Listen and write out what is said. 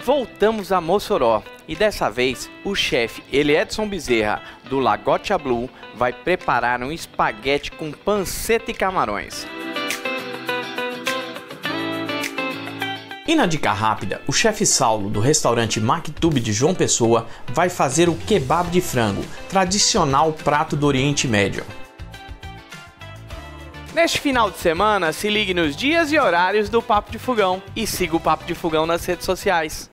voltamos a Mossoró e dessa vez o chefe Eliedson Bezerra, do Lagocha Blue, vai preparar um espaguete com panceta e camarões. E na dica rápida, o chefe Saulo, do restaurante Maktub de João Pessoa, vai fazer o kebab de frango, tradicional prato do Oriente Médio. Neste final de semana, se ligue nos dias e horários do Papo de Fogão e siga o Papo de Fogão nas redes sociais.